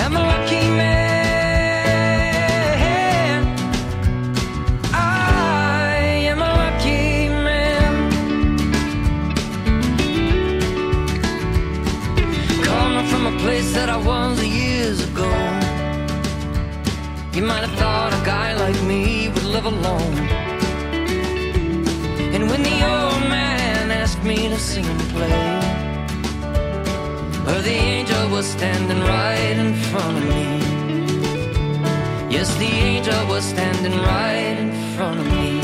I'm a lucky man. I am a lucky man. Coming from a place that I was years ago, you might have thought a guy like me would live alone. And when the old man asked me to sing and play, well, the angel was standing right in front of me. Yes, the angel was standing right in front of me.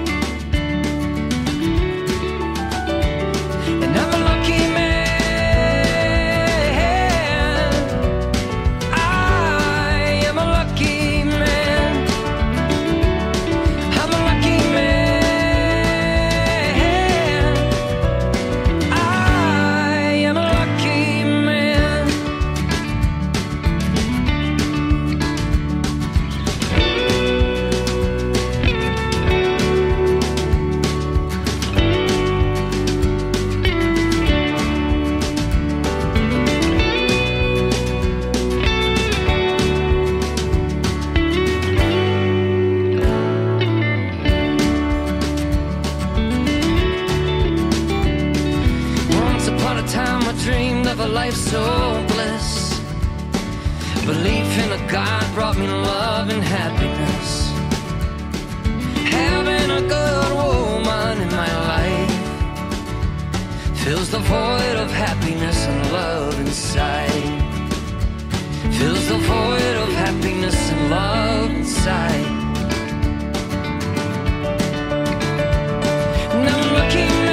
And I'm a lucky man. A life so bliss, belief in a God brought me love and happiness. Having a good woman in my life fills the void of happiness and love inside. Fills the void of happiness and love inside. And I'm lucky man.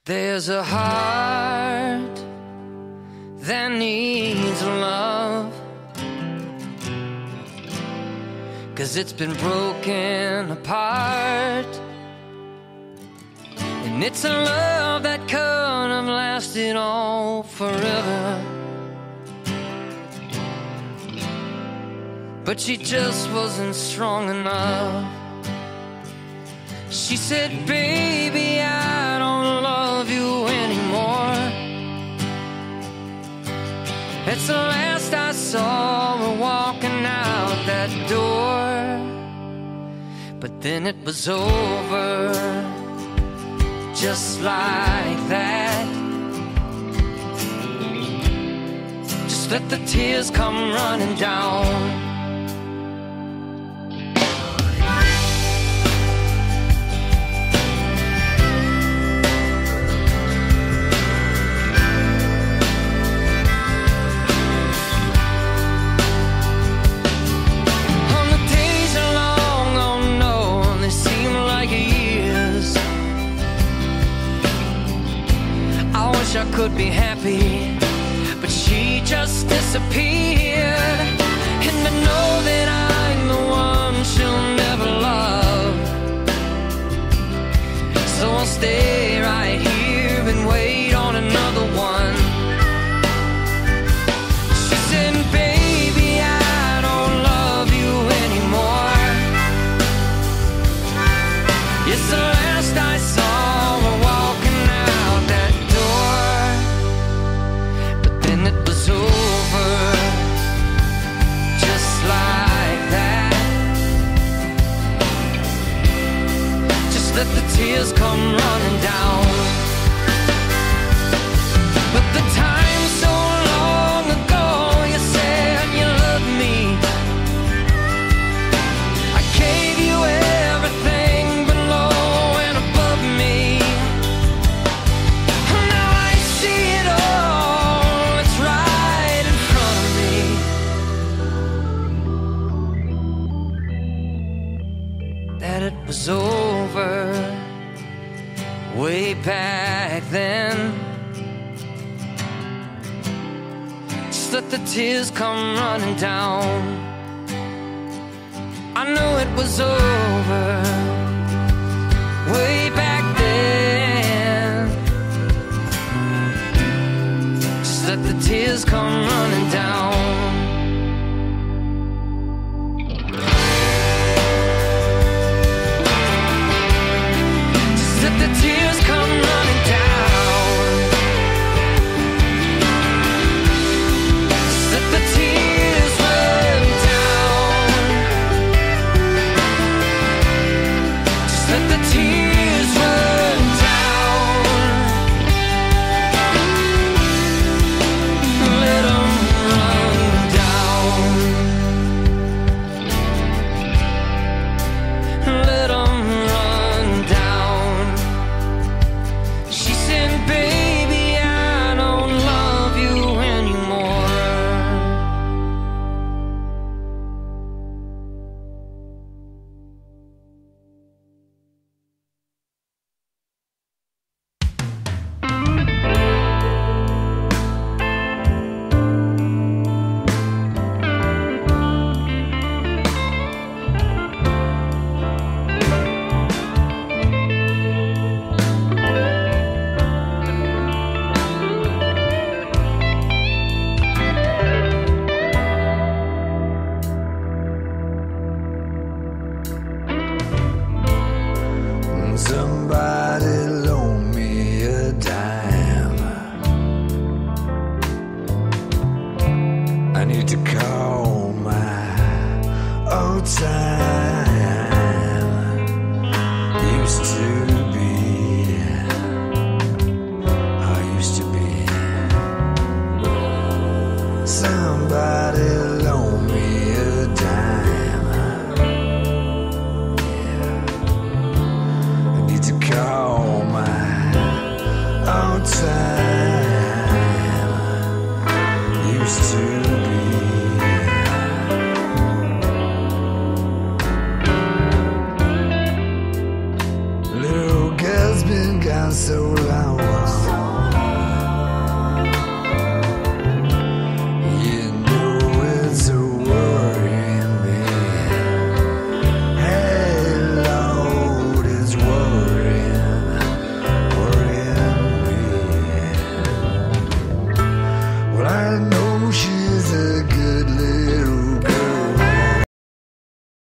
There's a heart that needs love, 'cause it's been broken apart, and it's a love that could have lasted all forever, but she just wasn't strong enough. She said, baby, I don't love you anymore. It's the last I saw her walking out that door. But then it was over, just like that. Just let the tears come running down. I could be happy, but she just disappeared. And I know that I'm the one she'll never love, so I'll stay right here and wait on another one. She said, baby, I don't love you anymore. It's the last I saw her walking out that door. It was over, just like that. Just let the tears come running down. But the time so long ago, you said you loved me. I gave you everything below and above me. Now I see it all, right in front of me. That it was over way back then. Just let the tears come running down. I knew it was over way back then. Just let the tears come running down. Just let the tears come running down. Just let the tears run down. Just let the tears run down. Let 'em run down. Let 'em run down. She said, baby, I don't love you anymore. Somebody loan me a dime. I need to call my old time. Used to